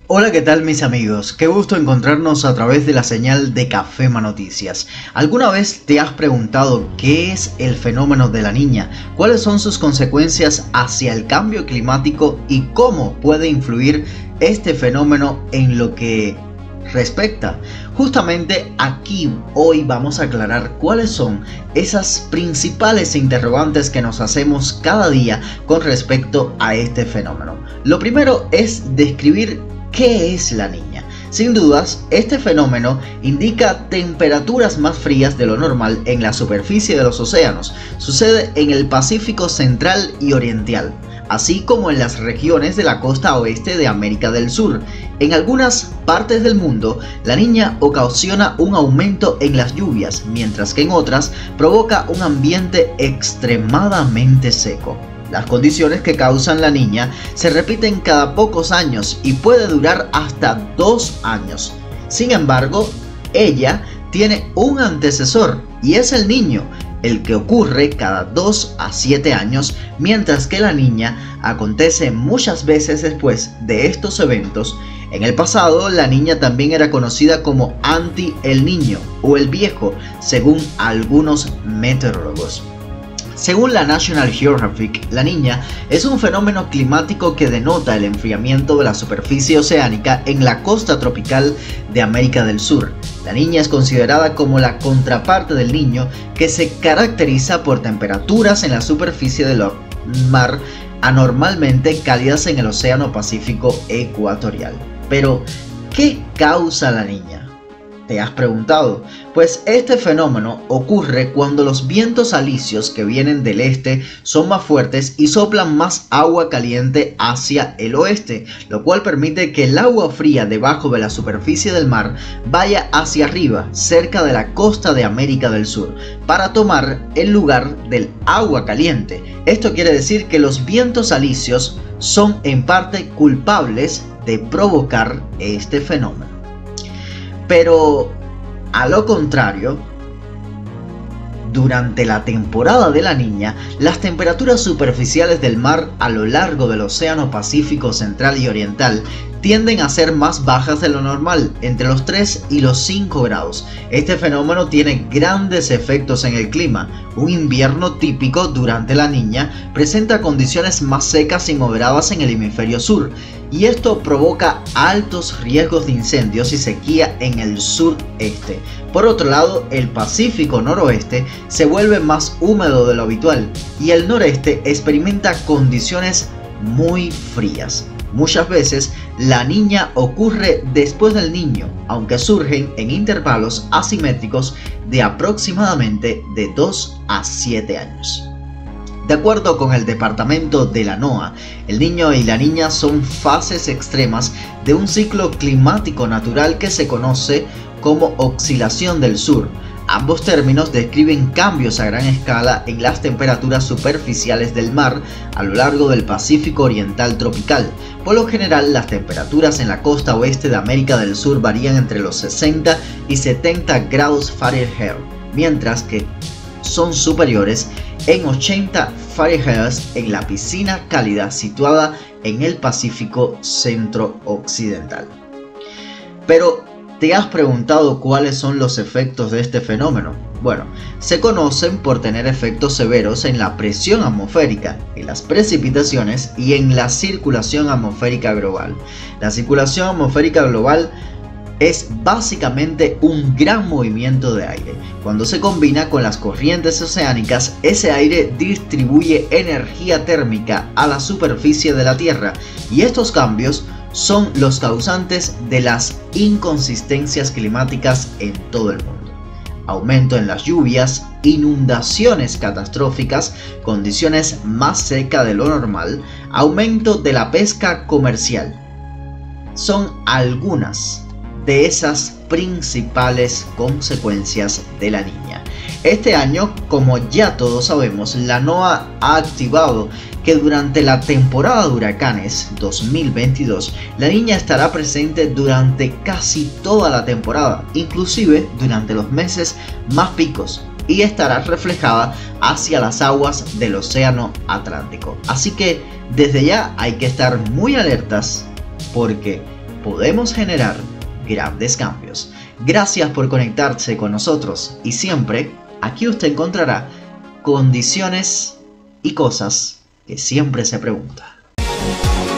Hola, ¿qué tal mis amigos? Qué gusto encontrarnos a través de la señal de Cafema Noticias. ¿Alguna vez te has preguntado qué es el fenómeno de la niña? ¿Cuáles son sus consecuencias hacia el cambio climático y cómo puede influir este fenómeno en lo que respecta? Justamente aquí hoy vamos a aclarar cuáles son esas principales interrogantes que nos hacemos cada día con respecto a este fenómeno. Lo primero es describir ¿qué es la niña? Sin dudas, este fenómeno indica temperaturas más frías de lo normal en la superficie de los océanos. Sucede en el Pacífico Central y Oriental, así como en las regiones de la costa oeste de América del Sur. En algunas partes del mundo, la niña ocasiona un aumento en las lluvias, mientras que en otras provoca un ambiente extremadamente seco. Las condiciones que causan la niña se repiten cada pocos años y puede durar hasta 2 años. Sin embargo, ella tiene un antecesor y es el niño, el que ocurre cada 2 a 7 años, mientras que la niña acontece muchas veces después de estos eventos. En el pasado, la niña también era conocida como anti-el niño o el viejo, según algunos meteorólogos. Según la National Geographic, la niña es un fenómeno climático que denota el enfriamiento de la superficie oceánica en la costa tropical de América del Sur. La niña es considerada como la contraparte del niño, que se caracteriza por temperaturas en la superficie del mar anormalmente cálidas en el Océano Pacífico ecuatorial. Pero, ¿qué causa la niña? ¿Te has preguntado? Pues este fenómeno ocurre cuando los vientos alisios que vienen del este son más fuertes y soplan más agua caliente hacia el oeste, lo cual permite que el agua fría debajo de la superficie del mar vaya hacia arriba, cerca de la costa de América del Sur, para tomar el lugar del agua caliente. Esto quiere decir que los vientos alisios son en parte culpables de provocar este fenómeno. Pero, a lo contrario, durante la temporada de la niña, las temperaturas superficiales del mar a lo largo del Océano Pacífico Central y Oriental tienden a ser más bajas de lo normal, entre los 3 y los 5 grados. Este fenómeno tiene grandes efectos en el clima. Un invierno típico durante la niña presenta condiciones más secas y moderadas en el hemisferio sur, y esto provoca altos riesgos de incendios y sequía en el sureste. Por otro lado, el Pacífico noroeste se vuelve más húmedo de lo habitual y el noreste experimenta condiciones muy frías. Muchas veces la niña ocurre después del niño, aunque surgen en intervalos asimétricos de aproximadamente de 2 a 7 años. De acuerdo con el departamento de la NOAA, el niño y la niña son fases extremas de un ciclo climático natural que se conoce como oscilación del sur. Ambos términos describen cambios a gran escala en las temperaturas superficiales del mar a lo largo del Pacífico Oriental tropical. Por lo general, las temperaturas en la costa oeste de América del Sur varían entre los 60 y 70 grados Fahrenheit, mientras que son superiores en 80 Fahrenheit en la piscina cálida situada en el Pacífico centro-occidental. Pero, ¿te has preguntado cuáles son los efectos de este fenómeno? Bueno, se conocen por tener efectos severos en la presión atmosférica, en las precipitaciones y en la circulación atmosférica global. La circulación atmosférica global es básicamente un gran movimiento de aire. Cuando se combina con las corrientes oceánicas, ese aire distribuye energía térmica a la superficie de la Tierra, y estos cambios son los causantes de las inconsistencias climáticas en todo el mundo. Aumento en las lluvias, inundaciones catastróficas, condiciones más secas de lo normal, aumento de la pesca comercial. Son algunas de esas principales consecuencias de la niña. Este año, como ya todos sabemos, la NOAA ha activado que durante la temporada de huracanes 2022, la niña estará presente durante casi toda la temporada, inclusive durante los meses más picos, y estará reflejada hacia las aguas del Océano Atlántico. Así que desde ya hay que estar muy alertas porque podemos generar grandes cambios. Gracias por conectarse con nosotros y siempre aquí usted encontrará condiciones y cosas que siempre se pregunta.